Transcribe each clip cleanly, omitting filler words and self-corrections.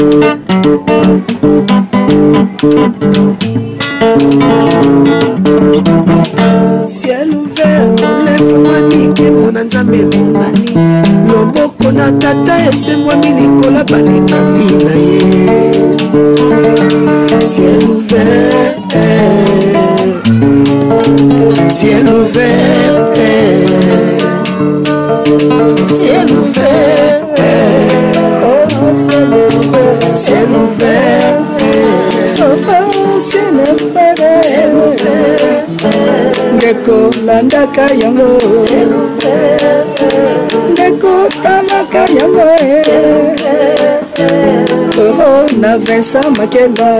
Ciel ouvert, lève-moi nique mon anzambe mon mani. Loboko na tata ese moi minikola balinga bina ye. Ciel ouvert, ciel ouvert, ciel ouvert, oh ciel ouvert, ciel ouvert, oh ciel ouvert, ciel ouvert. Ngeko landaka yango, ngeko talaka yango, oh na Vincent Makeba.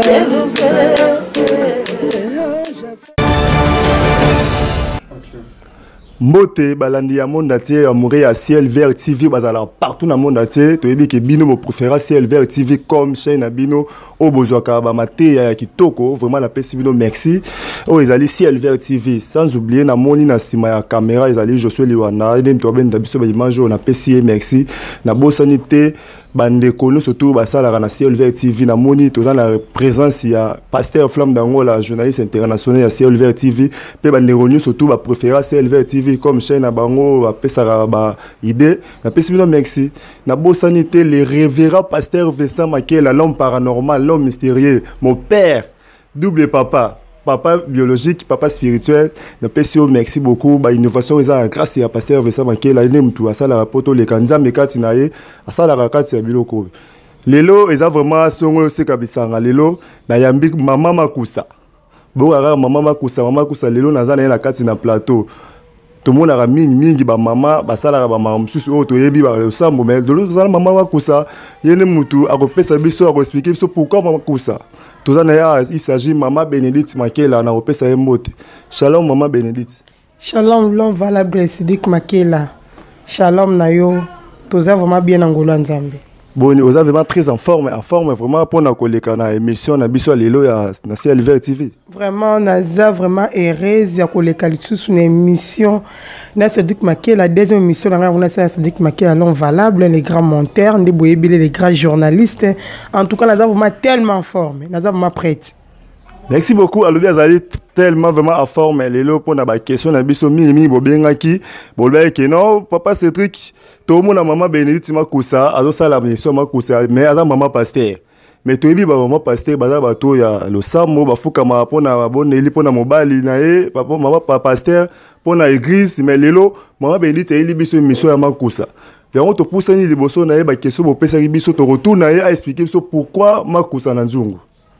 Mbote balandi ya monde entier amoureux à Ciel Vert TV bazala partout dans le monde entier to yebi ke bino mo préféra Ciel Vert TV comme chaîne bino o bozwaka ba mate ya kitoko vraiment la pesi bino merci o ezali Ciel Vert TV sans oublier na moni na sima ya caméra ezali Josué Liwana edem to ben biso ba image on a pesi merci na bosanité bande kono surtout basala na Ciel Vert TV na moni to dans la présence ya Pasteur Flamme d'Angola journaliste international ya Ciel Vert TV pe bande ronu surtout ba préféra Ciel Vert TV comme chaîne à bango apesara ba idée na pesi bino merci na bosanité le révérend Pasteur Vincent Makela l'homme paranormal l'homme mystérieux mon père double papa biologique, papa spirituel. Nous pèsons merci beaucoup. Bah innovation grâce à Pasteur Vincent Makela. Il est tout à ça la poto les kanza mekati nae à ça la rakati ya biloko. Lelo ils a vraiment songo se kabisanga lelo na yambi mama makusa. Bo ara mama makusa lelo na zana na kati na plateau. Tout le monde a mingi ba mama basala ba mama mususu o to yebi ba sambo mais de l'autre mama makusa yene mutu akopesa biso akoexpliquer biso pourquoi mama makusa. Tout ça, il s'agit de Maman Bénédicte Makela, na opesa emote. Shalom Maman Bénédicte. Shalom l'homme valable Sidik Makela. Shalom Nayo. Tout ça vraiment bien Angola Nzambe. Bon, vous êtes vraiment très en forme vraiment pour na koleka na émission na biso lelo ya na Ciel Vert TV. Vraiment naza vraiment heureuse ya koleka lisusu na émission na Sidik Makela, la deuxième émission na Sidik Makela l'homme valable, les grands monteurs, les grands journalistes. En tout cas, naza vraiment tellement en forme, naza vraiment prête. Merci beaucoup. Alors bien allez tellement vraiment en forme lelo pour na ba question na biso mingi bobengaki bolba ke non papa ce truc tout le monde na maman Bénédicte Makusa azo sala mission Makusa mais aza maman pasteur mais to yebi ba maman pasteur baza bato ya lo samo bafuka ma pona boneli pona mobali na e papa maman pasteur pona église mais lelo maman Bénédicte eli biso mission ya Makusa. Donc to poussa ni liboso na e ba question bo pesa biso to retourne na e a expliquer biso pourquoi Makusa na nzungu.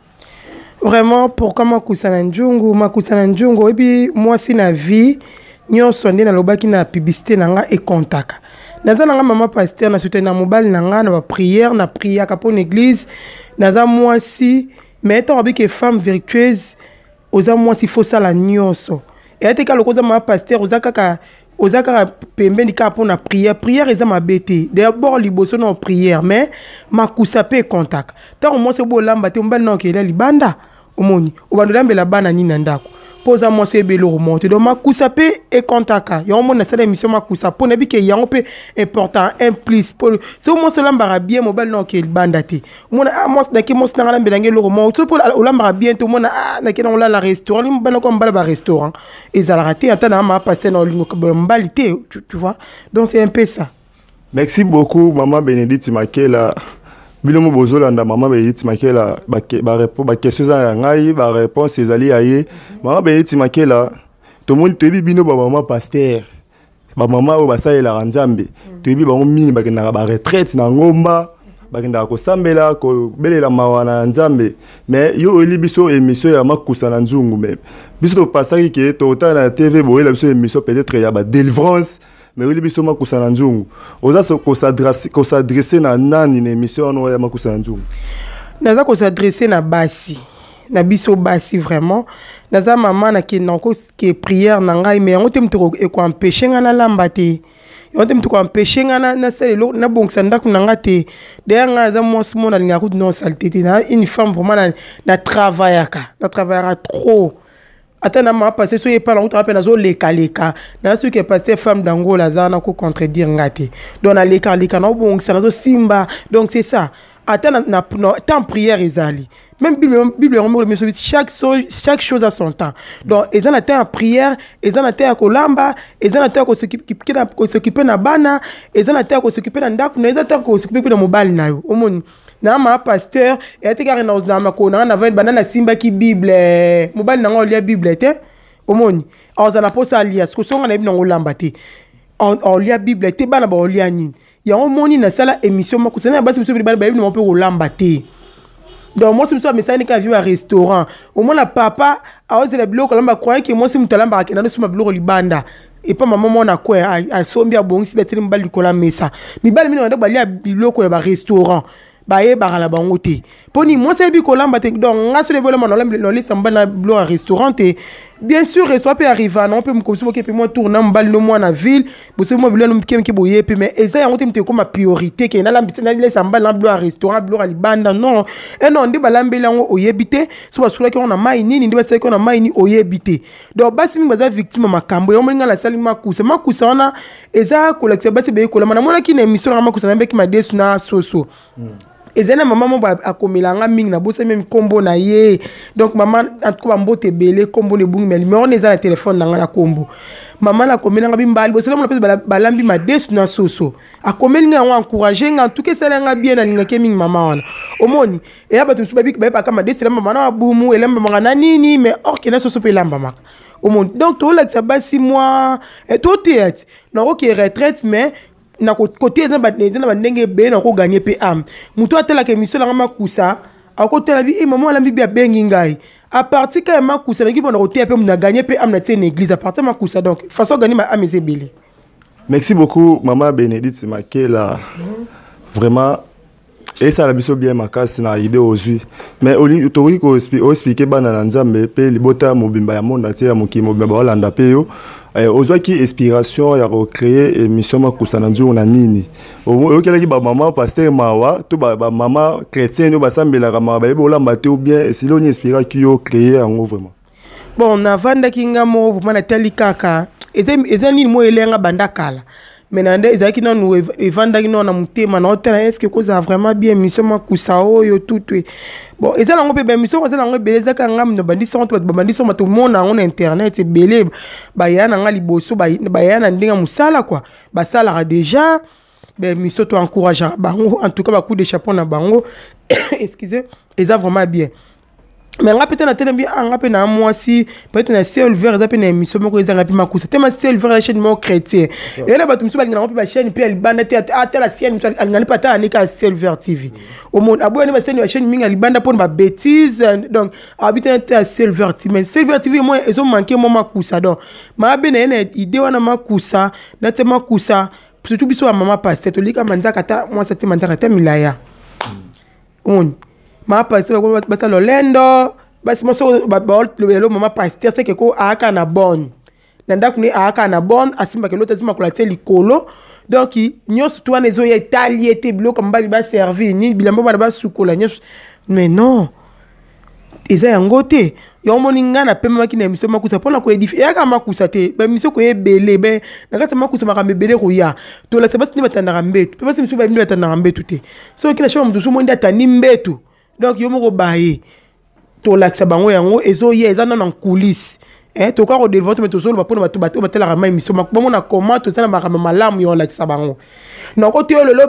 Vraiment, pourquoi Makusa na Njungu, et puis moi si na vie, nyo sonde na loba ki na publicité nanga et contaka. Naza nanga maman pasteur na soutien na mobile nanga na prière kapon église. Naza moi si, mais étant avec que femme vertueuse, oza moi si faut ça la nyonso. Et ate ka lokoza maman pasteur ozaka pembe ni kapon na prière eza mabete. D'abord liboso na prière, mais Makusa pe contact. Tant moi c'est beau lamba te mbana na kela libanda. Omoni obandolambe la bana ni ndako poza moi c'est belo remonte donc Makusa pe et contaka ya omona sala émission Makusa po na bike yango pe important implice pour so moi cela mbara bien mobile non ke libanda te mona moi daki moi na lambe ngelo remonte so pour olambara bien to mona na ke na la restaurant mbana ko mbala ba restaurant et ça la raté atana ma passer na lingo mbalité tu vois donc c'est un peu ça. Merci beaucoup maman Bénédicte Makela. Bilomo bozolanda maman Bénédicte Makela ba question za ngai ba réponse ezali aye maman Bénédicte Makela to monde tebi bino ba maman pasteur ba maman o basalela Nzambe tebi ba mini ba kena ba retraite na ngomba ba kena ko sambela ko belela mawana Nzambe mais yo eli biso émission ya Makusa na nzungu même biso to pasaki ke to ta na TV boyela biso émission peut-être ya ba délivrance. Mais oui, biso Makusa na nzungu. Oza ko s'adresser na nani na émission no ya Makusa na nzungu. Naza ko s'adresser na basi. Na biso basi vraiment. Naza maman na ki nanko ke prière na ngai mais ngote mtoko e ko empêcher ngana lambate. Ngote mtoko empêcher ngana na sele na bongsa ndako na ngate. Derrière nga za moi simo na linga route non saleté na une femme vraiment na travaillera trop. Attends, ma passé so pas longtemps rappelle nazo leka na ce qui passé femme d'Angola za na ko contredire ngate donc na leka na bon ça nazo simba donc c'est ça attends na temps prière ezali même Bible chaque chose a son temps donc ils ont temps prière ils ont temps kolamba ils ont temps s'occuper na bana ils ont temps s'occuper na ndako ils ont temps s'occuper na mobile na yo omoni na ma pasteur et te kare na ozama ko na va banana simba ki Bible mobile na ngolia Bible te omoni ozana posa alias ko songa na bi na ngolamba te on lia Bible te bana ba olia nini ya omoni na sala émission makusa na basi mso bana ba bi na mpe kolamba te. Donc moi si je me sens à restaurant au moins la papa a osé la bloc là croyait que moi si me talamba à kena suma bloc libanda et pas maman on a quoi à sombia bon si beteli mbali kola mesa mi bali mi na ba lia bloc ya ba restaurant ba ye ba la bangote poni moi c'est bi kolamba te donc ngaso le bolo no le samba na bloc à restaurant et bien sûr restaurant peut arriver non peut me comme que peut moi tourner mbali no moi na ville bo se moi bloc no qui boye puis mais eza yango te comme priorité que na le samba na bloc à restaurant bloc à libanda non et non ndi balambela ngo oyebite so basula ki on a mai nini ndi basala ki on a mai ni oyebite donc basi mi baza victime makambo yo molinga la sali makusa ona eza collecte basi be kola mana mona ki na émission na makusa na mbeki madesu na soso ezena maman mo akomelanga mingi na bosa même combo na ye donc maman en tout cas mbote belé combo ne bungi mais numéro neza na téléphone na ngala combo maman la komelanga bimbali bosa mo pesa balambi madesu na soso akomelinga ngo encourager nga en tout cas ça nga bien na linga ke mingi maman wana omoni et ya batu subabi ba pa kama desu maman na bumu elamba mangana nini mais or ke na soso pe lamba maka omoni donc to la ça basi moi et tout théâtre na OK retraite mais na côté na bandenge be na ko gagner pe am muto atela ke mission na makusa akotela bi maman la bibi bengi ngai à partir ka makusa na ki bona côté pe na gagner pe am na tene église à partir makusa donc façon gagner ma am ezebele. Merci beaucoup maman Bénédicte Makela vraiment et ça la biso bien makasi na idée aujourd'hui mais oli tori ko expliquer bana na nzambe pe libota mobimba ya monde atia moki mobimba olanda pe yo ozwa ki inspiration ya recréer émission makusa na nzungu na nini okela ki ba maman pasteur mawa to ba maman chrétien no basambela kama ba yebo olamba te ou bien silo ni inspira ki yo créer en vraiment bon na vanda kinga mo vraiment na tali kaka ezani mo elenga bandakala menande ezaki na nous evanda kino na mutema na hôtel est-ce que cause vraiment bien mission makusa oyo tout bon ezala ngo pe mission ezala ngo beleza ka ngam no bandi son to bandi son to mona on internet e belé ba yana nga liboso ba yana ndinga musala quoi ba sala déjà mission to encourage bango en tout cas ba coup de chapeau na bango excusez eza vraiment bien. Mais on peut na télé bien on peut na moi si peut-être na ciel vert ça peut na émission moko ezanga pe makusa tema ciel vert la chaîne mo chrétien et là bato msuba ngana pe chaîne pe libanda te ata la chaîne ngana pa ta anika ciel vert TV au monde abo ni ba chaîne minga libanda pour ba bêtise donc habite na ciel vert TV mais ciel vert TV moi ils ont manqué mo makusa donc ma be na idée wana makusa na te makusa surtout biso maman passe to lika manza kata moi c'était manza kata milaya on ma pasteur ko basa lolendo basi mo so ba lo mama pasteur c'est que ko aka na bonne nanda kuni aka na bonne asimba ke lota zima ko la teli kolo donc nyos toi nezo ya italien te blo comme ba servir ni bilambo ba sukola nyos mais non eza yangote yo moninga na pema ki na miso makusa pona ko edifier aka makusa te ba miso ko ebele be nakata makusa makambe bele ko ya to la sebasi ni batanda mbetu pe basi miso ba ni batanda mbetu te so kila shoma mdusu mo ndata ni mbetu donc yo moko baye to laksa bango yango ezo ye eza na coulisse to ka ko devant mais to solo ba pona bato batela rama émission makbo mona comment to sana makama malamu yo laksa bango non ko te lo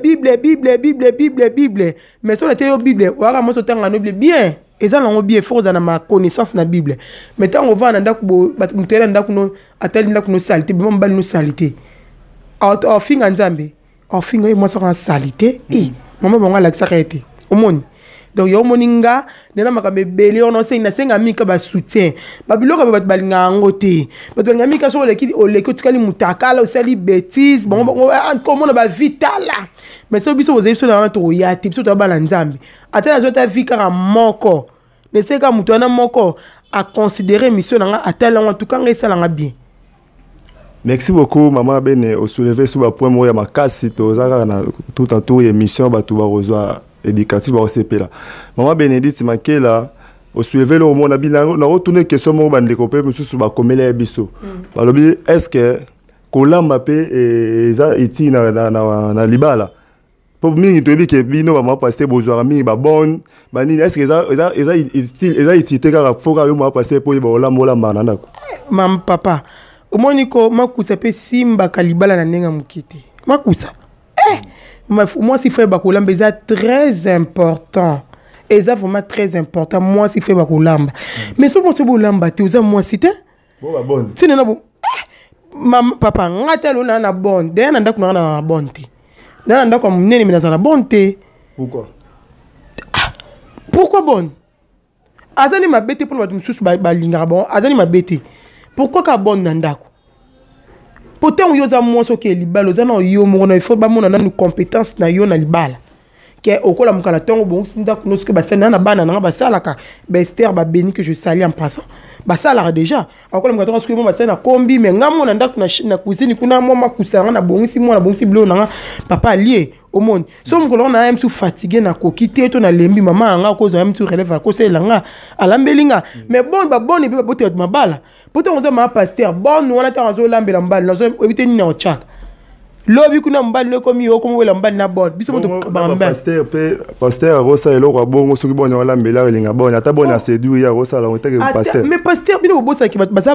Bible mais so la te yo Bible waka mo so tanga no bien eza na ngo bien fort na ma connaissance na Bible mais tant on va na ndako bo mutela ndako no atali ndako no salité be mbali no salité au finga nzambe au finga mo so salité maman bonga laksa kete omoni donc yo moninga nena makambe belé on enseigne na senga mika ba soutien ba biloko ba balinga ngote ba balinga mika so leki o leki tukali mutakala o sali bêtise bon comment ba vitala mais so biso ozebiso na to ya type so to ba la nzambe atala zo ta vie kara moko ne seka mutu na moko a considérer mission nga atala en tout cas ngesa nga bien. Merci beaucoup maman Bene au soulever sur ba point mo ya makasi to zaka na tout en tout émission ba tout ba rejoindre éducatif au CP là. Maman Bénédicte Makela au soulever le moment na retourner question mo ba ndekopé mususu ba komela biso. Balobi est-ce que kolamba pe eza iti na libala Pour mingi to bi ke bino ba ma pasteur bozwa mingi ba bon ba nini est-ce que eza ici ka foka yo ma pasteur pour ba ola manana ko mam papa omoni ko makusa pe simba kalibala na nenga mukite makusa moi si fait bakolamba eza très important eza vraiment très important moi si fait bakolamba mais so pense bolamba te oza moi si te bon ba bonne ti na bo mam papa ngata lo na bonne de na ndako na bonne te na ndako munene mina za na bonne te pourquoi bonne azali mabete pour ba mususu ba linga bon azali mabete pourquoi ka bonne na ndako pourtant yo za moi so ke libala za na yo mo na il faut ba mona na compétence na yo na libala ke okola mukala tongo bon sinda kuno ce que ba sena na bana na ba sala ka ba Esther ba béni que je salue en passant ba sala déjà okola mukala tongo ce que mo ba sena kombi mais ngamo na ndako na cuisine kuna mo makusanga na bongisi mo na bongisi blo na papa lié au monde so mukolo na am su fatigué na kokite to na lembi mama nga ko zo am su relève ko se langa alambelinga mais bon ba bon be bote mabala poto on za ma pasteur bon wana ta zo lambela mbala zo éviter ni na ochaka lobi kuna mbali ne komi yo komo wela mbali na bon biso moto bamba pasteur rosa eloko bongo soki bon wala mbela elinga bon ata bon na séduire ya rosa la otake pasteur mais pasteur bino bosa ki baza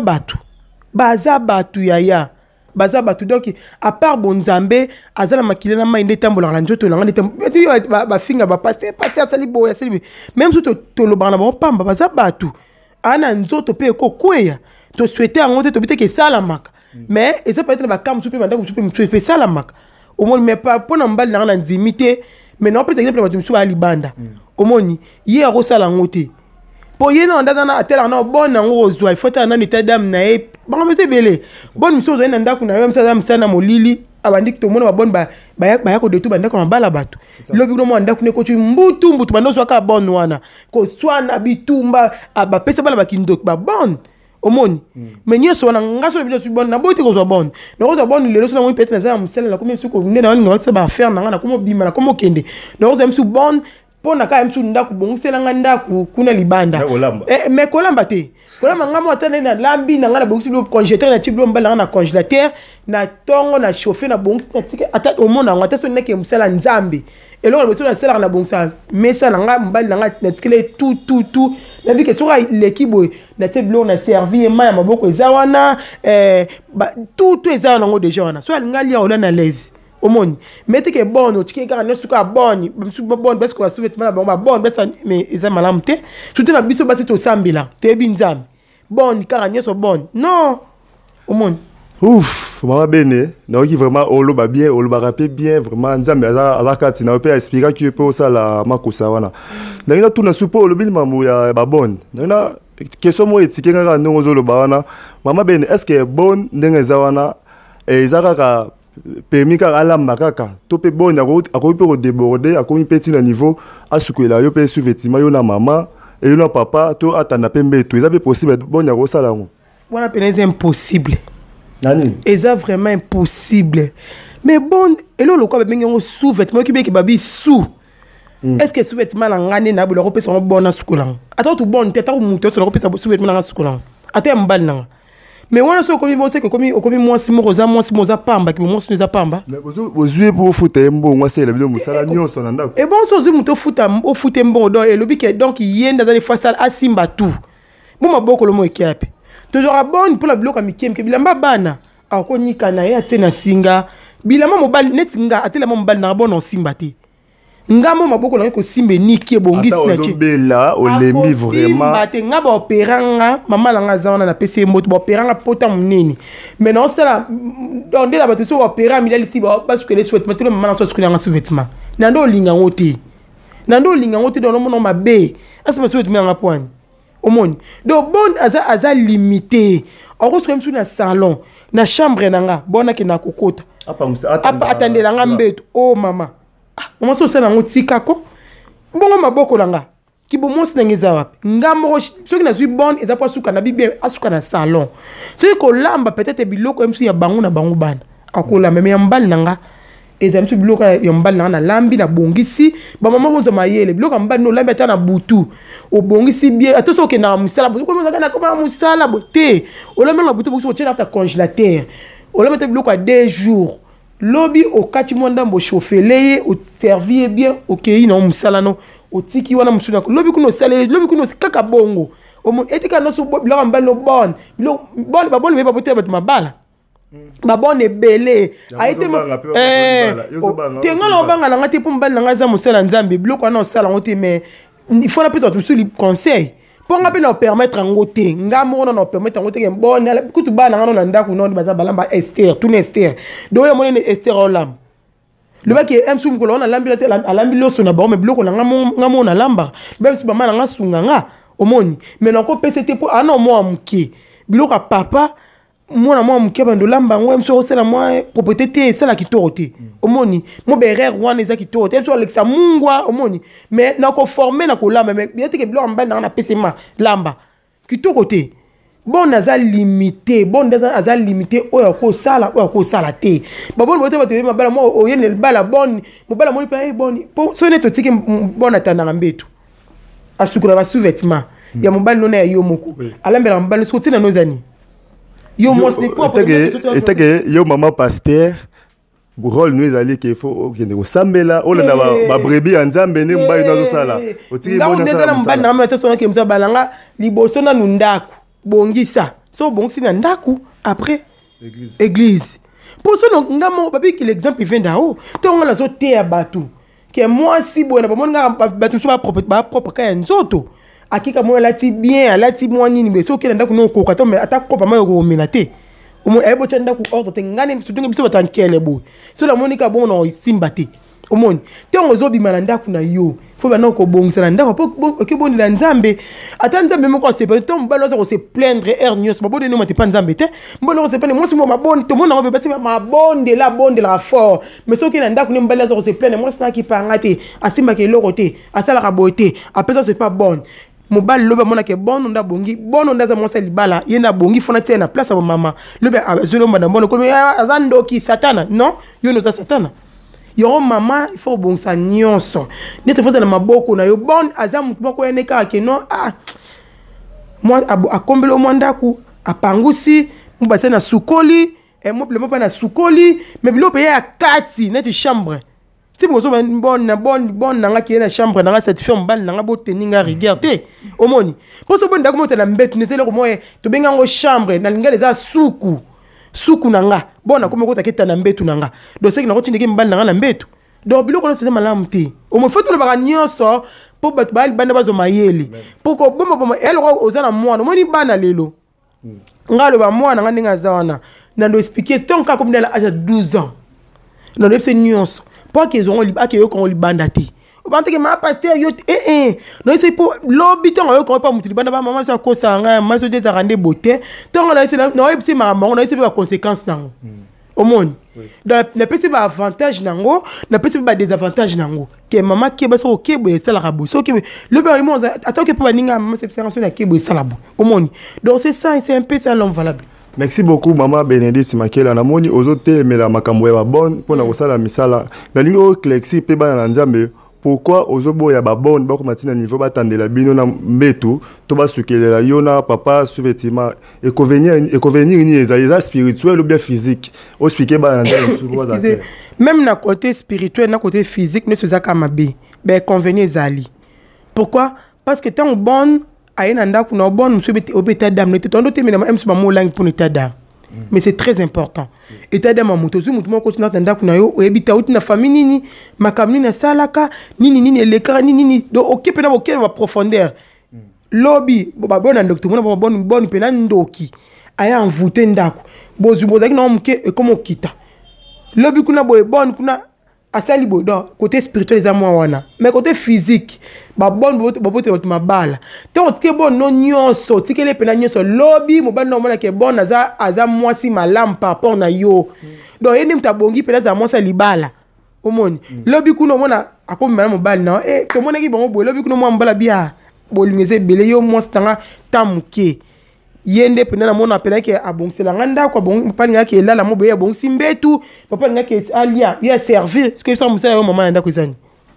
batu yaya baza batu donc à part bonzambe azala makile na mai ndetambola la njoto langa ndetambola ba finga ba pasteur sali boya sali même si to lo bana bon pamba baza batu ana nzoto pe ko kweya to souhaiter ngote to biteke salamaka mais et ça peut être la cam souper mandako souper ça la mak au moins mais pas pour n'embal na nzimité mais non peut exemple ba musu ali banda au moins hier au sala ngote pour yena ndana na atela na bon na ngozwa il faut na état d'âme na e bon mais c'est belé bon musu zo ndako na même ça sana molili abandi to mona ba bon ba yako de tout bandako na bala batu lobi no ndako ne ko tu mbutu bando so ka bon wana ko swana bitumba ba pesa bala bakindok ba bon omoni mais nyo so na ngaso le biso bon na bote ko zo bon na ko zo bon le so na mo peut-être na za musela na komi suko nde na nga sa ba faire na na komo bima na komo kende na ko zo msu bon pona ka msu ndaku bongusela nga ndaku kuna libanda mais kolamba te kolamba ngamo atana na lambi na nga na bongisi lo congélateur na tiblo mbala na congélateur na tongo na chauffer na bongisi na tika ata omona nga taso neke musela nzambe eloko beso na sela na bongisa mesa na nga mbali na nga na tikele tout na bi ke soka l'équipe na teblo na servi ma ya maboko ezawana tout ezawana ngo déjà wana so alingali ya ola na l'aise omoni mete ke bon otike ka na suka bon bon parce que souvet mala bon bon besa mais eza malamte surtout na biso basi to sambila tebi nzambe bon ka nyeso bon non omoni ouf mama bene na qui vraiment oloba bien oloba rapé bien vraiment nzambe aza kati na pe expliquer que peut ça la makosa wana na tout na supo olobi mamu ya ba bon na question mo etike nga ndongo zo loba wana mama bene est-ce que bon ndenge za wana ezaka ka permis ka alamba kaka to pe bon akomi pe ko déborder akomi petit na niveau asukwela yo pe sous-vêtement yo na mama et yo na papa to atanda pe mbeto eza pe possible bon ya ko sala ngo wana pe c'est impossible nani eza vraiment impossible mais bon elo lo ko be ngengo sous-vêtement ki be ki babi sous est-ce que sous-vêtement la ngane na bolo ko pesa bon na sukolang ata to bon teta ko muto so ko pesa sous-vêtement na sukolang ata mbal na mais wana so komi bose ko komi moi si moza pamba ki moi si za pamba mais ozué pour futa mbo moi c'est la bino musala nyonso na ndako et bon so zu muto futa o futa mbo donc et lobi ke donc yenda dans les fois sale asimba tout mo maboko lo mo ekiape toujours bon pour la bloka mikiem ke bilamba bana akonika na ya tena singa bilamba mobali net singa atela mobali na bon simba te ngamo maboko na ko simbe niki bongisi na che bela olembi vraiment simba te ngaba operanga mama langa zawana na pese moto ba operanga pota munene mais non ça on dit la bato so opéra milali si ba parce que les souhaitements tout le mama na so sukuna sous-vêtement nando linga ngote dans mon mabe asa souhaitement nga poani omoni donc bon aza limité on retrouve même sur na salon na chambre nanga bona ke na kokota apa atandela nga mbeto oh mama mama so sala ngotika ko bongo maboko langa ki bo monsi na ngeza wapi ngamo soki na zui bon eza po suka na bibie asuka na salon soki ko lamba peut-être biloko msu ya bangu na bangu bana akola meme ya mbali nanga eza msu biloko ya mbali nanga na lambi na bongisi ba mama boza mayele biloko mbali no lambi ata na butu o bongisi bien atoso ke na musala ko mo na koma musala bote o lambi na butu bongisi o tena ta congélateur o lambi ta biloko a 2 jours lobi okati mwanda mbo chauffele o servir bien okei na musala no otiki wana musuna lobi kuno salele lobi kuno kaka bongo omo etika no so biloko mbali no bon bon ba bon ba bote ba mabala ba bon ebele aite tenga no banga na ngati po mbali na ngaza musala nzambe biloko na osala ngote mais il faut na pesa tusuli conseil pour nga pena permettre ngote ngamo na permettre ngote ke bon kutu bana ngano na ndaku no baza balamba Esther tout Esther do ya monene Esther olam le ba ke emsu mukolo na lambi la alambi loso na ba me bloko na ngamo na lamba même si ba mana nga sunga nga omoni mais na ko PCT pour ana mo amuke biloko papa mwana mwa muke bando lamba ngo emso osela mwa propriété sala kitorote omoni mo berer wana eza kitorote emso alexa mungwa omoni mais na ko former na ko lamba mais bien que biloko mbanda na PCMA lamba kitorote bon naza limité bon naza limité oyo ko sala te ba bon bote bato mabala mo oyene bala bon mobala mo pa bon so neto tiki bon atana mbetu asukura ba sous-vêtements ya mobali nona ya yo moko alambela mobali so tina nozani yo moi c'est pas et que yo maman pasteur rôle nous ali qu'il faut que nous sambela on a ba brebis nzambe ne mbayi nazo sala otiki bona sala mbali na mata sona ke mza balanga liboso na nundaku bongisa so bongisi na ndaku après église pour ça ngamo babi que l'exemple vient d'ao to ngala zo te ya batu que moi si bona ba monga batu so ba propre ka nzoto akika mo lati bien lati mo nini be so kenda ndako no koka to me ata kopa ma ko menate omo ebo chanda ku ordre te ngani sutunga biso batankele bo so la monika bon no simbate omoni te ngozo bimana ndako na yo fo ba no ko bongisa na ndako po ke boni na nzambe ata nzambe mo ko se pe to mbalo so se plaindre hernios mabode no mate pa nzambe te mbalo se pe mo si mo maboni to mo na ko be basi mabonde la fort mais so ke na ndako ni mbalo so se plaindre mo sna ki pa ngate asimba ke lorote asala ka bote apesa c'est pas bon mobali lobe mona ke bon nda bongi bon nda za monsa libala yena bongi fona te na place ba mama lobe azolo mona mona ko azando ki satana non yo no za satana yo mama il faut bon sa nyonso ne se faut na maboko na yo bon azamu moko ene ka ke non moi akombelo mwanda ku apangusi mbase na sukoli mo plemo pa na sukoli mais bilope ya kati net chambre si vous avez une bonne qui est la chambre dans cette ferme balle dans la botte ninga regarder au moni pour ce bon d'accord tu la mbête ne tele moi to benga ngo chambre na linga les suku nanga bona comme ko taketa na mbetu nanga do c'est que na kotindiki mbali na mbetu do biloko no c'est malamu te au mo faut to le ba nyonso pour bat bal bana bazo mayele pour ko bomba elle ozana mwana moni bana lelo ngalo ba mwana nga ninga zawana na ndo expliquer ton ka comme dans l'âge de 12 ans na ndo c'est nyonso pas qu'ils ont eux qu'on li bandati o bante que ma pasteur yo non c'est pour l'habitant eux qu'on pas mutu banda ba maman ça ko sanga maso des arande beauté tant on a c'est non c'est maman on a c'est pas conséquence nango au monde dans la pesi ba avantage nango na pesi ba désavantage nango que maman qui ba so ke bo sala rabo so ke le ba imo attends que pour ninga maman c'est na ke bo sala bo au monde donc c'est ça c'est un peu ça l'homme valable. Merci beaucoup maman Bénédicte Makela na moni ozote mela makambo ya bonne pona kosala misala na lingo klexi pe bana na nzambe pourquoi ozobo ya ba bonne ba ko matina niveau batandela bino na mbetu to ba sukelela yona papa sous-vêtement et convenir ni eza spirituel ou bien physique o expliquer bana na nzambe même na côté spirituel na côté physique ne se zaka mabe ben convenir zali pourquoi parce que tant bonne aïna ndaku na bon monsieur état d'âme n'était tondo te mais même sur mo langue pour état d'âme mais c'est très important état d'âme moto zu mutu mo continue ndaku na yo ebita uti na famille nini makamni na salaka nini l'écran nini do occupe na bokel wa profondeur lobby ba bona ndokto mo bonne pena ndoki aya envoûter ndaku bozu bozaki na mke e comme okita lobby kuna boye bonne kuna asali bo do côté spirituel za moi wana mais côté physique ba bonne bobote mabala tant que bon non nyonso tikele pena nyonso lobby mo ba no mona ke bon aza moi si malam par rapport na yo donc ene mtabongi pena za moi sa libala omoni lobby kuno mona akomba mo bal na to mona ki bon bo lobby kuno mo mbala bia bolingeze bele yo moi stanga tamuke yende pena na mona pena ke abongisela nganda kwa bon palinga ke la mo boya bon simbetu papa nga ke alia ya servir ce que ça musala yo maman ndako zani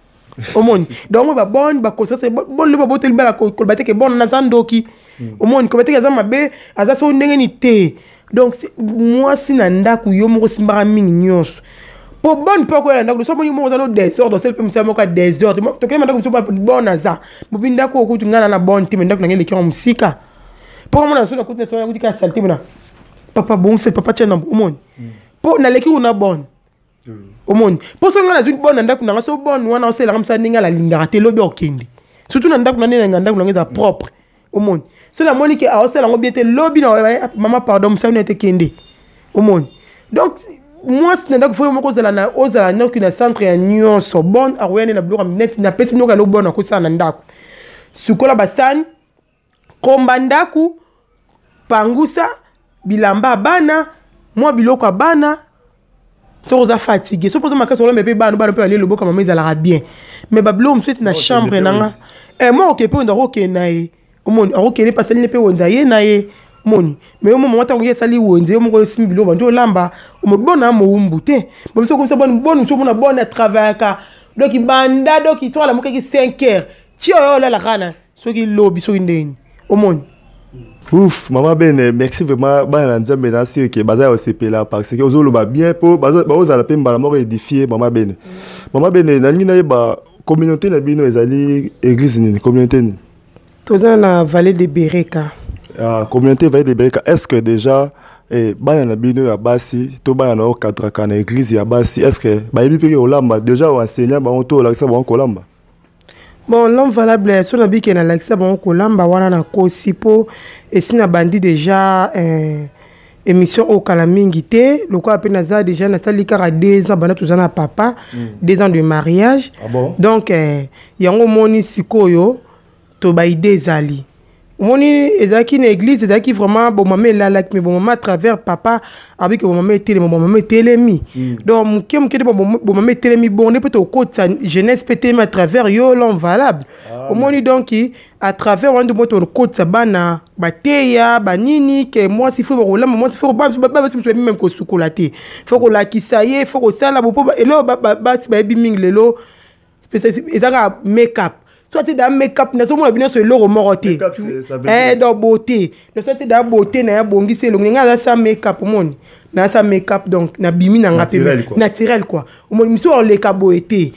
omoni donc ba bonne ba kosa c'est bon le botel bala ko bateke bon na zandoki omoni ko bateke za mabe aza so ndenge ni te donc moi si na ndako yo mo simba mingi nyonso Pour bonne peu quoi ndako so boni mo za no désordre sel pem sa mo ka désordre to kele ndako so pas bon naza mo binda ko ko tungana na bon team ndako ngeli kyo musika pour mo na so na kutina so na kutika salté bona papa bon c'est papa tient au monde pour na leki una bonne au monde pour so ngana zuni bonne ndako na so bonne wana osela comme ça ninga la linga te lobi okindi surtout na ndako na ninga ndako ngeza propre au monde so la monique a osela ngo bien te lobi na maman pardon ça ne te kindi au monde donc moi c'est ndako faut mo ko zala na ozala na ki na centre ya nyonso bonne a royane na bloka net na pesi mnoka lo bonne ko sa na ndako sukola basani komba ndako pangusa bilamba bana moi biloko bana so oza fatigué so poser ma question mais bana bana peut aller le boka maman ezala bien mais bablo me souhaite na chambre nanga moi OK pe ndako OK nae au monde OK ne passer ne pe wonza ye nae moni mais au moment où il sali wonze mo ko simbi lo banjo lamba o mo bona mo umbute mo so comme ça bonne so mona bonne travail ka donc banda donc il soit la mo ki 5 heures ti o la kana so ki lobby so indeni au monde. Ouf, maman Ben, merci vraiment. Bah, nzambe na si que baza au CP là parce que ozolo ba bien pour baza ozala pe mbala moko édifier maman Ben. Maman Ben na ngina ba communauté na bino ezali église ni communauté ni. Toza na vallée de Bereka. Ah, communauté vallée de Bereka. Est-ce que déjà bana na bino ya basi to bana na cadre kana église ya basi est-ce que ba yebi pe olamba déjà o enseignant ba on to la ça ba on kolamba. Bon, l'homme valable, si on a dit qu'il y a l'accès, bon, Kolamba, wana na Kosipo, et si on a bandit déjà émission au Kalamingité, le quoi appelle Naza déjà, na sali kara 2 ans, bana tuzana papa, 2 ans de mariage. Ah bon? Donc, yango moni sikoyo, to baide zali. Moni ezaki na église, ezaki vraiment bon maman là là mais bon maman à travers papa avec bon maman télémi. Donc mukem ke bon maman télémi bon ne peut au côté jeunesse pété à travers yo l'homme valable. Au moni donc à travers on de moto au côté bana bateya banini que moi si faut rola moi si faut pas même ko sukolaté. Faut ko la kisaye, faut ko sala bo et là ba si ba biming lelo spécial ezaka make-up. Soit tu as make-up, na so mo bien sur l'euro moroté. Donc beauté. Le soit tu as beauté na bongi c'est le nga ça make-up mon. Na ça make-up donc na bimi na ngapé naturel quoi. Au moins miso le kaboité.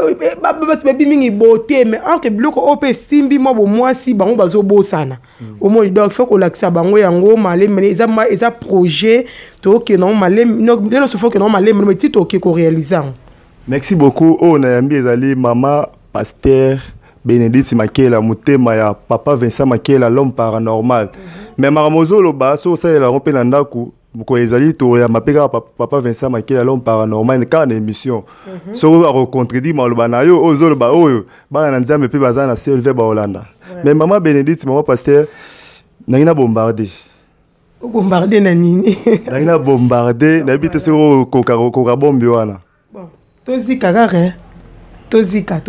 Ba bimi ngi beauté mais entre bloc op simbi mo bo moi si bango bazo bo sana. Au moins donc faut ko lakisa bango yango malé mais eza projet to que non malé non faut que non malé mais ti to que ko réaliser. Merci beaucoup. Oh na yambi ezali maman pasteur Bénédicte Makela mutema ya papa Vincent Makela l'homme paranormal. Mais maramozo lo ba so ça la rompe na ndaku ko ezali to ya mapeka papa Vincent Makela l'homme paranormal ka na émission. So a recontredit maloba na yo ozolo ba oyo ba na nzambe pe bazana selve ba Holanda. Mais maman Bénédicte maman pasteur na ina bombarder. Bombarder na nini? Na ina bombarder na bité so ko bombi wana. Bon, tozi kagare. Tozika.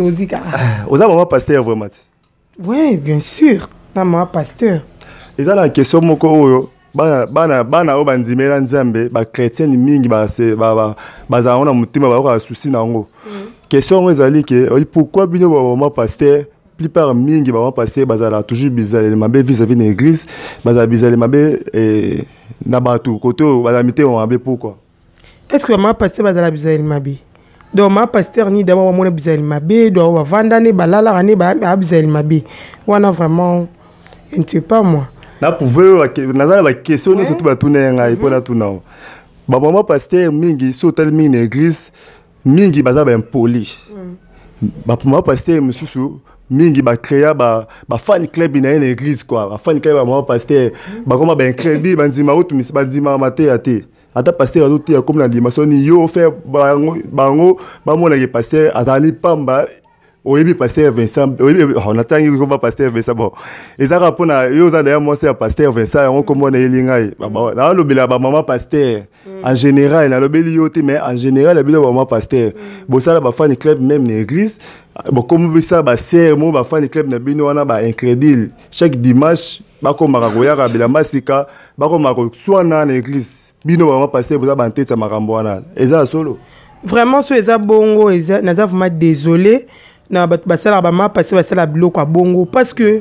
Oza maman pasteur vraiment. Oui, bien sûr. Maman pasteur. Et ça la question moko oyo bana o banzimela nzambe ba chrétien mingi ba za ona mutima ba ko souci na ngo. Question ezali ke pourquoi bino ba maman pasteur plupart mingi ba maman pasteur bazala toujours bizarre mabe vis-à-vis de l'église bazala bizarre mabe na batu côté bazala mité on mabe pourquoi? Est-ce que maman pasteur bazala bizarre mabe? Donc ma pasteur ni d'abord mon bizarre mabe doit vendre ne balala rane ba bizarre mabe. Wana vraiment je ne sais pas moi. Na pouvez nazala ba question surtout ba tuna nga ipona tuna. Ba maman pasteur mingi so tel mingi église mingi bazala ba impoli. Ba maman pasteur mususu mingi ba créa ba fan club na une église quoi. Ba fan club ba maman pasteur ba koma ba crédit ba ndima otu mis ba ndima mate ate. Ata pasteur azote ya comme la dimension ni yo faire bango ba mona ke pasteur atali pamba oyebi pasteur Vincent oyebi on attend que va pasteur Vincent bon ezaka pona yo za d'ailleurs moi c'est pasteur Vincent on comme on elingai na lobela ba maman pasteur en général na lobeli yo te mais en général la bilo ba maman pasteur bo sala ba fan club même na église bon comme ça ba sœur mo ba fan club na bino wana ba incrédule chaque dimanche ba ko marakoya bila masika ba ko mako swana na église bino ba maman pasteur boza ba ntete makambo wana eza solo vraiment so eza bongo eza naza vraiment désolé na basala ba maman pasteur basala biloko bongo parce que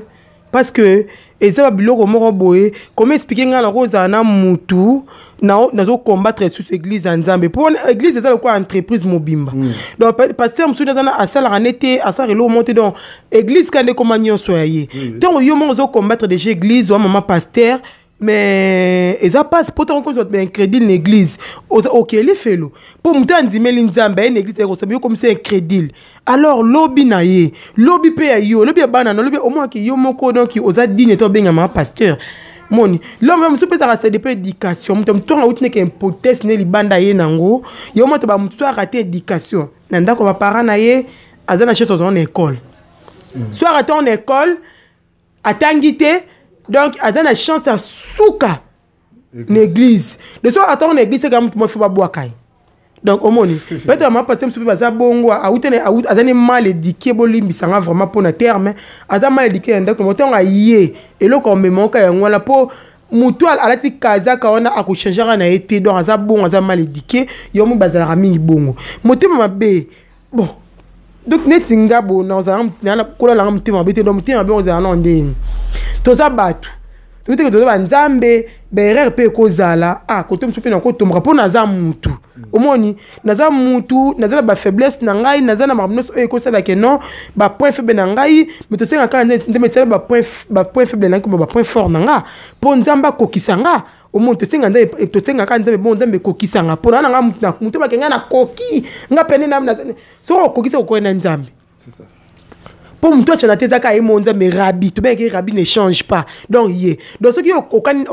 parce que eza biloko moko boye comment expliquer nga na roza na mutu nazo combattre sous église en Nzambe pour église eza quoi entreprise mobimba donc pasteur musu na asala ranete asala lo monter donc église kande comment nyonso yaye donc yo mo zo combattre déjà église ou maman pasteur mais eza passe pourtant comme ça incrédule l'église OK les felo pour mutu andimeli Nzambe une église ko sabi comme c'est incrédule alors lobby na ye lobby pe yo lobby bana no lobby au moins ki yo moko donc oza digne to benga ma pasteur moni l'homme même peut être de éducation mutu to ngauti ne impotence ne libanda ye nango yo moto ba mutu a raté éducation na ndako ba parents na ye azana chez son école soit raté en école atangité donc azana chance à souka l'église de soit attendre l'église c'est comme moi faut pas boire kai donc au moni peut-être ma pasteur monsieur baza bongo a outene azana mal éduqué bolimbi sanga vraiment pour na terme azana mal éduqué donc moto ngaye eloko memoka ya ngwala po mutu alati kaza kaona akuchangera na été donc azana bon azana mal éduqué yo mu bazala mingi bongo motema mabe bon donc netinga bo na ozana na kola la motema mabe te donc motema mabe ozana na ndeni toza batu tuite que toza Nzambe berere pe kozala kote msupe na kotomra po naza mutu omoni naza mutu naza ba faiblesse na ngai naza na mabnoso ekosala ke non ba point faible na ngai mais to senga kala ndeme sala ba point faible na ko ba point fort na nga po Nzamba kokisanga omoni to senga ka Nzambe bon Nzambe kokisanga po na nga mutu ba kenga na koki nga pene na so kokisa ko na Nzambe c'est ça. Pour moi, tu as des gens qui ont dit Rabbi, tu sais que Rabbi ne change pas. Donc, donc ceux qui ont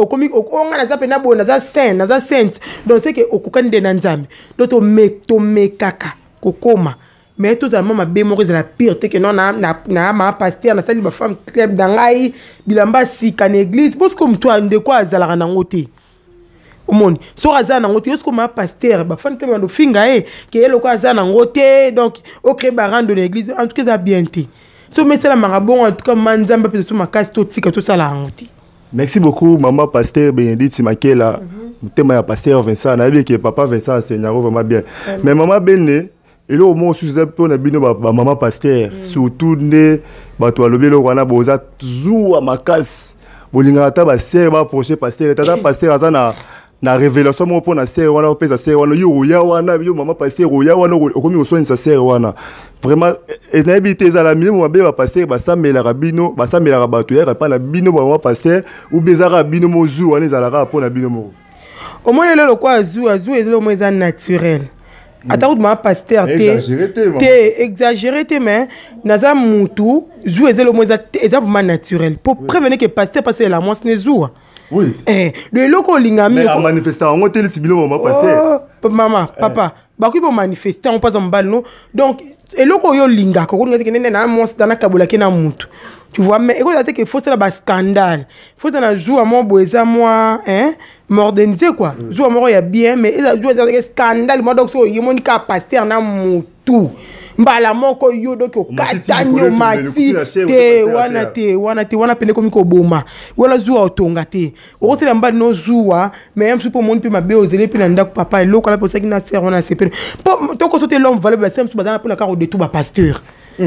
sainte, donc c'est que au cocan de Nanzambe. Donc, tu mets kaka, kokoma. Mais tout ça, ma bémorise la pire, c'est que non, na ma pasteur, na salle de femme club d'angaï, bilamba si can église, parce que toi, de quoi azala na ngote. Au monde, soit azana ngote, est-ce que ma pasteur, ba fan club de finga que elle quoi azana ngote, donc au cré baran de l'église, en tout cas ça bien été. So mais c'est la marabon en tout cas Manzamba peut sur ma casse tout ça la honte. Merci beaucoup maman pasteur Bénédicte Makela. Thème ya pasteur Vincent na bien que papa Vincent enseigne vraiment bien. Mais maman Béné et là au moins sous on a bino ba maman pasteur surtout né ba to lobi lo wana boza zou à ma casse. Bolinga ta ba sœur ba proche pasteur tata pasteur azana na révélation mo pona sœur wana opesa sœur wana yo ya wana yo maman pasteur ya wana okomi osoini sa sœur wana vraiment et n'habité za la minimum ba pasteur ba samela rabino ba samela bato ya pa na bino ba maman pasteur ou beza rabino mo zu wana za la rapona bino mo au moins le quoi zu et le moins naturel attends ma pasteur exagéré mais naza mutu zu et le moins vraiment naturel pour prévenir que pasteur passer la moi ne zu. Oui. Le loco lingami. Mais à manifester en hôtel Tibilo maman pasteur. Maman, papa, ba ko manifester on pas en balle non. Donc et loco yo linga ko ngati kenene na mo dans kabola ke na mutu. Tu vois mais écoute que faut ça ba scandale. Faut ça na joue à mon boeza moi moderniser quoi. Joue à moi ya bien mais ça joue à scandale moi donc so yemoni ka pasteur na mutu. Mbala moko yo donc okatanyo mati te wana pene komi ko boma wala zuwa otonga te okosela mbali no zuwa mais même pour monde pe mabe ozele pe na ndako papa eloko la posa ki na faire wana sepe po to ko sote l'homme valeur ba sem subana pour la caro de tout ba pasteur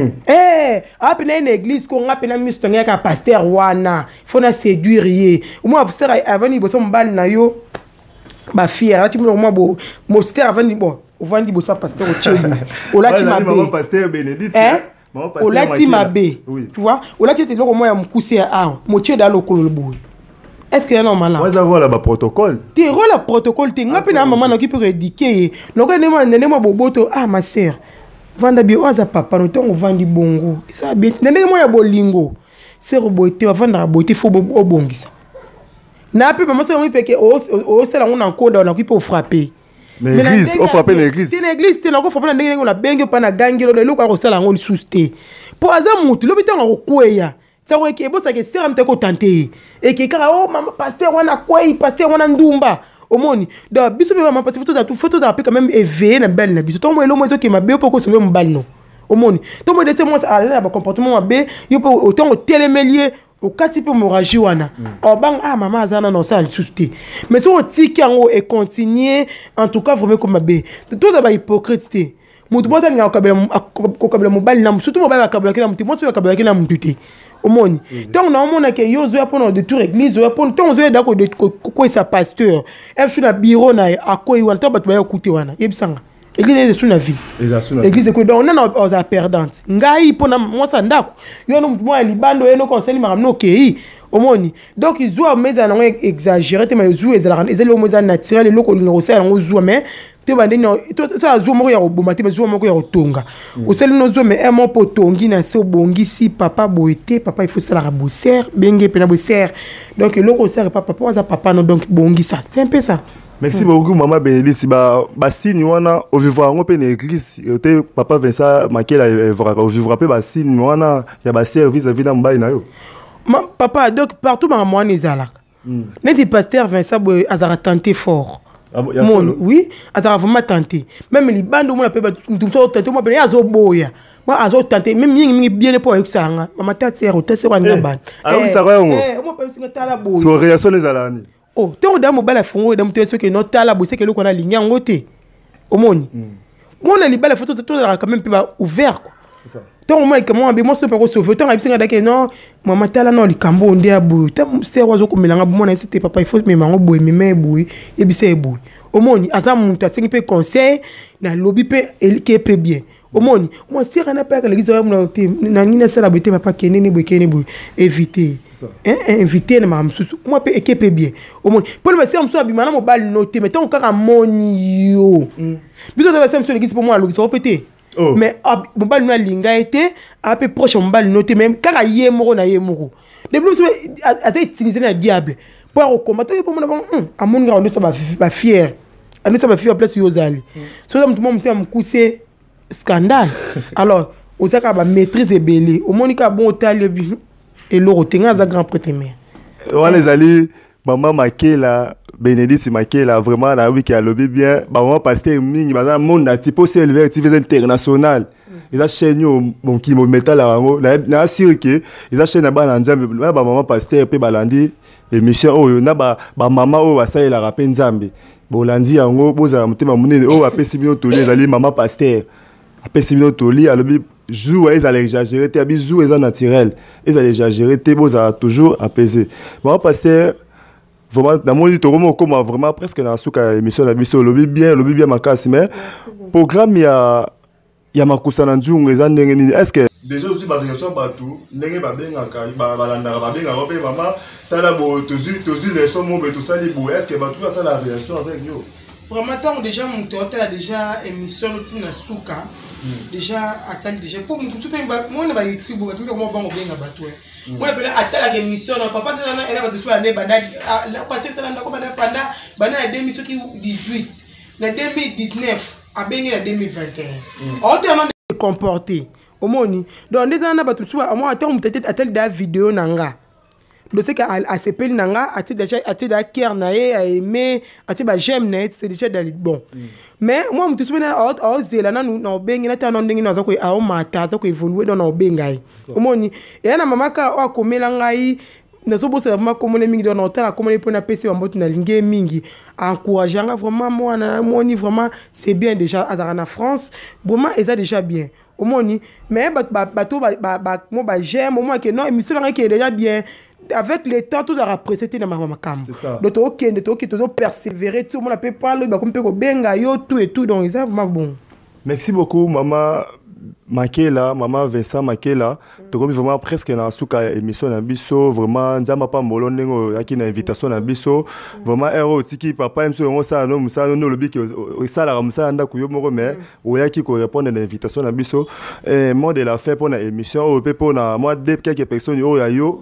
apena une église ko ngapena mistonga ka pasteur wana faut na séduire ye au moins pasteur avant ni boso mbali na yo ba fier ati mo bo pasteur avant ni bo ovandi bosa pasteur ocheli olati mabe maman pasteur Bénédicte olati mabe tu vois olati te loko moya mukuse a moche da lokolo boy est-ce que c'est normal là on va voir là ba protocole te rola protocole te ngapi na maman na ki peut éduquer loko ne mo boboto ma sœur vanda bi oza papa no tongo vandi bongo ça bien ndenge moya bolingo c'est roboté vanda boté fo obongisa na pe maman ça mo peke o sala on encoda on qui peut frapper. L'église, on frappe l'église. C'est l'église, c'est encore frappé l'église, on a bien que pas na gangi le loka ko sala ngoli souste. Pour azamutu, lo bitanga ko kweya. Ça ko ke bo ça ke sera mteko tenter. Et ke kara maman pasteur wana kwei, pasteur wana ndumba. Omoni. Donc biso be maman pasteur photo da quand même éveillé na belle na biso. Ton mo lo mo zo ke mabe poko so mbal no. Omoni. Ton mo dese mo à ba comportement mabe, yo po autant télémélier au kati pe moraji wana bang maman azana no sala souste mais so tiki yango et continuer en tout cas vraiment comme mabe tout ça ba hypocrite mutu mota nga kokabela mobali na surtout mobali akabela kina mutu mose akabela kina mutu te omoni donc na omona ke yo zo yapona de tour église yo yapona donc zo yeda ko sa pasteur et sur na bureau na akoyi wana to batu ba écouter wana yebisanga église est sur la vie église ko donc on a aux perdante ngai pona moi ça ndako yo no mutu mo libando yo no conseil ma no kei omoni donc ils jouent mais ça non exagéré te mais jouer ezali mo za naturel loko lingo ça ngo jouer mais te bande no ça jouer moko ya roboma te mais jouer moko ya rotonga osali no jouer mais un mot potongi na so bongi si papa boité papa il faut ça la bosser benge pena bosser donc loko sert papa za papa no donc bongi ça c'est un peu ça. Merci beaucoup maman Bénédicte ba signe wana au vivre ngo pe na église te papa Vincent Makela au vivre pe ba signe wana ya ba service vida mbali na yo. Papa, donc partout dans moi, les alak. Les pasteurs Vincent Azara tenté fort. Oui, Azara vraiment tenté. Même les bandes où on appelle tout ça tenté, moi ben azo boya. Moi azo tenté, même bien pour ça. Maman ta sœur, ta sœur en ban. Ah oui, ça va on. Moi pas que ta la boya. Sur réaction les alani. Oh, tant dans mon bal fongo dans mon ce que notre ta la boya c'est que le qu'on a ligné en côté. Omoni. Moi on a les belles photos tout là quand même pas ouvert quoi. C'est ça. Tant moi que moi moi c'est pas sauver tant absinga dake non maman tala non likambo ndé abu tant c'est wazo ko melanga bu mona c'était papa il faut me mango boy me boy et bi c'est boy omoni asa muntu asengi pe conseil na lobby pe elike pe bien omoni moi si rien pas que l'église na nina sala bete papa kenene boy éviter inviter na mamsusu moi pe ekepe bien omoni pour le c'est amso abimana mo bal noté mais tant kaka moni yo biso de la same sur l'église pour moi lobby ça répéter. Oh. Mais mon bal n'a linga été un peu proche mon bal noté même car a yemoro na yemoro de plus a utilisé le diable pour combattre pour mon à mon grand ça va fier à nous ça va fier place yozali so tout le monde me couser scandale alors aux aka ba maîtrise belé au monika bon hôtel et l'euro tenga za grand prêtre mais on les allés maman Makela Bénédicte Makela vraiment na oui qui a lobby bien ba maman pasteur mingi ba monde type CLV TV international ils a chaîne bon qui mo métal la ngo na sirike ils a chaîne na ba na nzambe ba maman pasteur pe balandi émission oyo na ba maman o basai la rapé nzambe bolandi yango boza mutema munene o apesi bino toli ezali maman pasteur apesi bino toli alobi jour ils allaient exagérer te abi jour ils naturel ils allaient exagérer te boza toujours apaisé maman pasteur vraiment dans mon dit comme vraiment presque dans souka émission la biso lobby bien makasi mais programme ya makusana njungu ezandenge nini est-ce que déjà aussi ba réaction batou ndenge ba bengaka ba balanda ba benga pe maman tala bo tozu les somo be tout ça li bo est-ce que batou ça la réaction avec yo vraiment tant déjà mon total a déjà émission na souka déjà à ça déjà pour mon tout moi na ba YouTube ba tumbe comment bango benga batou moi pela atala que émission na papa tana elle va te soit né banda la passer ça ndako banda panda banda na démission qui 18 na 2019 a bengi na 2021 autrement de comporter au moni donc des ana ba te soit moi attends peut-être atel da vidéo nanga le c'est qu'à s'appelle nanga a déjà a cœur naé a aimé a ba j'aime net c'est déjà dans bon mais moi me tout souviens au zela na no bengi na ta no ndingi na za ko a o mata za ko évoluer dans no bengai omoni et na mama ka o akomela ngai na so bosa vraiment comme les mingi dans no tala comme les pona PC bambotu na lingue mingi encourageant vraiment moi na moni vraiment c'est bien déjà à France vraiment et ça déjà bien omoni mais bato moi j'aime moi que non émission qui est déjà bien avec le temps tout a précédé dans ma cam donc ok toujours persévérer tout le monde peut parler bah comme peut benga yo tout et tout donc ça vraiment bon. Merci beaucoup maman Makela maman Vincent Makela to comme vraiment presque na suka émission na biso vraiment nzama pa molondengo yaki na invitation na biso vraiment héros tiki papa mso ngo ça no lobi que ça la ramsa nda ku yo moko mais oyaki ko répondre na invitation na biso mot de la fin pour na émission au pe pour na moi de quelques personnes yo ya yo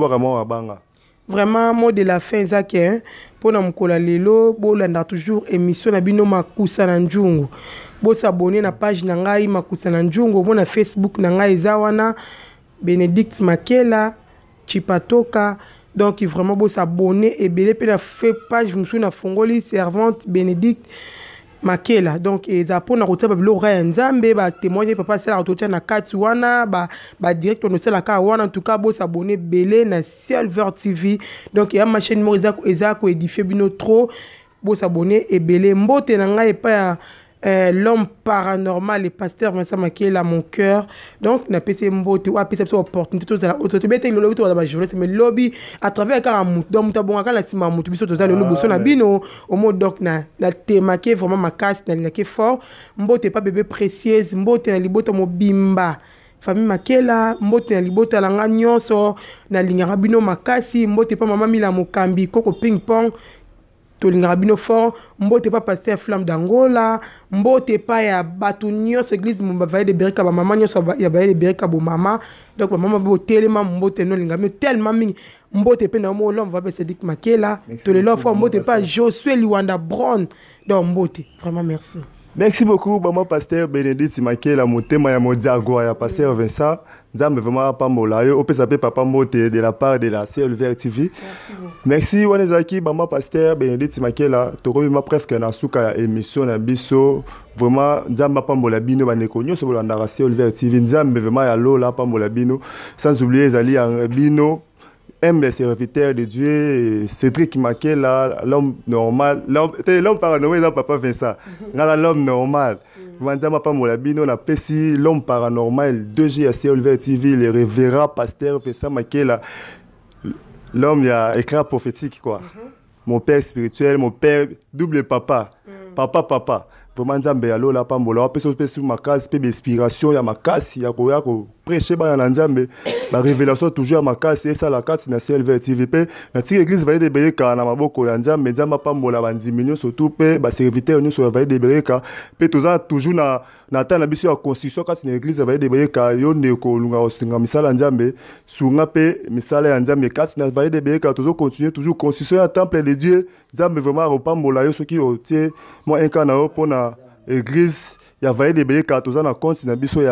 vraiment mot de la fin zake pour na mkola lelo bolanda toujours émission na bino makusana njungu bo s'abonner na page na ngai makusana njungu bo na Facebook na ngai zawana Bénédicte Makela Chipatoka donc vraiment bo s'abonner et belé pe na fait page msou na fongoli servante Bénédicte Makela donc eza pona ko tsaba bilo ra nzambe ba témoigner papa sala to na kati wana ba direct no sala ka wana en tout cas bo s'abonner belé na Silver TV donc ya ma chaîne mo eza ko édifier bino trop bo s'abonner et belé mbote na ngai pa l'homme paranormal, le pasteur Vincent Makela, mon cœur. Donc, on a passé une beauté, on a passé une opportunité, tout ça. Autre bête, le lobby, mais le lobby, à travers un mout, donc, bon, quand la cima mout, tout ça, le lobby, son abino, au mot donc, na thème, qui est vraiment ma casse, qui est fort, mbote pas bébé précieuse, mbote na libota mo bimba. Famille Makela, mbote na libota langa nyonso, na lingara bino makasi, mbote pa mama mila mokambi, koko ping pong. Tolingara bino fort, mbote pas pasteur flamme d'Angola, mbote pas ya batu nyos église mba vaye de berika ba mama nyos ya vaye de berika bo mama. Donc mama bo telema mbote no lingami tellement mingi mbote pe na mo l'homme va be Cédric Makela, to le fort mbote pas Josué Luanda Brown. Donc mbote, vraiment merci. Merci beaucoup, maman pasteur Bénédicte Makela, motema ya modiago ya pasteur Vincent. Nzambe vraiment pas mola yo opesa pe papa mote de la part de la CLVR TV. Merci wanezaki maman pasteur Bénédicte Makela, toko ma presque na suka ya émission na biso. Vraiment nzamba pa mola bino bandeko nyonso bolanda la CLVR TV. Nzambe vraiment ya lola pa mola bino. Sans oublier Zali en bino. Aime les serviteurs de Dieu, Cédric Makela, l'homme normal, l'homme paranormal, papa Vincent, l'homme normal. Vanzama pa molabino na pesi l'homme paranormal 2G à CLVR TV, le révérend pasteur Vincent Makela, l'homme y a éclat prophétique quoi. Mon père spirituel, mon père double papa, papa. Vraiment nzambe ya lola pa mola pesi makasi pe inspiration ya makasi ya ko prêcher ba na nzambe ba révélation toujours ya makasi et ça la carte na CLVR TV pe na ti église va de bereka na maboko ya nzambe nzamba pa mola banzi millions surtout pe ba serviteur nyonso va de bereka pe toza toujours na ta na biso ya construction carte na église va de bereka yo ndeko lunga osinga misala nzambe sunga pe misala ya nzambe carte na va de bereka tozo continuer toujours construction ya temple de Dieu nzambe vraiment repa mola yo soki o tie mo enkana yo pona église ya vaille de bereka toza na compte na biso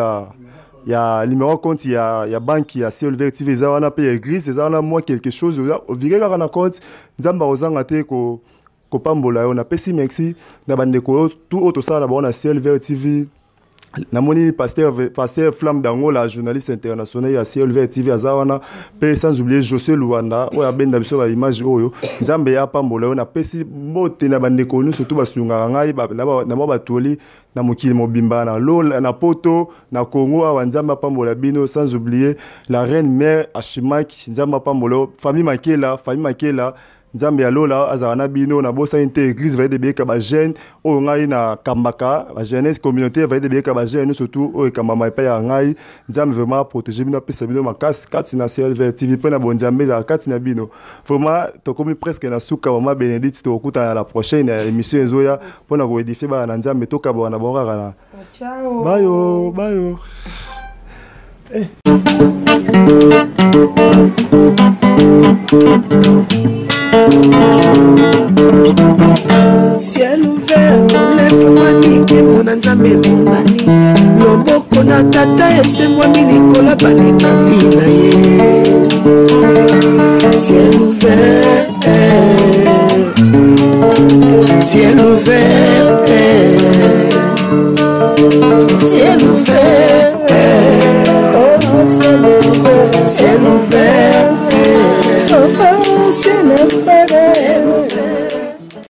ya numéro compte ya banque ya CLVR TV za wana pe église za wana moi quelque chose o vireka na compte nzamba ozanga te ko pambola yo na pesi merci na bandeko tout auto ça na bona CLVR TV namoni pasteur flamme d'Angola journaliste international ya CLVR TV azawana pe sans oublier José Luanda oya benda biso ba image oyo nzambe ya pambola yo na pesi mbote na bandeko nous surtout basunga ngai na batoli na mokili mobimba na lola na poto na Congo awa nzambe pambola bino sans oublier la reine mère Achimak nzambe pambola famille Makela nzambe ya lola azana bino na bosa inte église va de beka ba jeune o ngai na kambaka ba jeunesse communauté va de beka ba jeune surtout o kamama pa ya ngai nzambe vraiment protéger bino pesa bino makasi kati na CLVR TV pe na bonzambe za kati na bino vraiment to komi presque na suka mama Bénédicte to okuta la prochaine émission ezoya pona ko édifier ba na nzambe to ka bona bonga na ciao bayo Ciel ouvert, lève-moi nique mon nzambe monani loboko na tata esemwa milikola balinga mina ye ciel ouvert ciel ouvert ciel ouvert ciel ouvert ciel ouvert